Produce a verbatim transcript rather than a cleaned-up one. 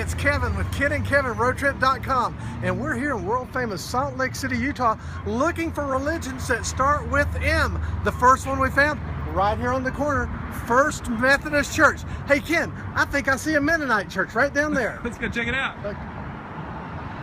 it's Kevin with Ken and Kevin Road Trip dot com, and we're here in world famous Salt Lake City, Utah, looking for religions that start with M. The first one we found right here on the corner, First Methodist Church. Hey Ken, I think I see a Mennonite church right down there. Let's go check it out. Okay.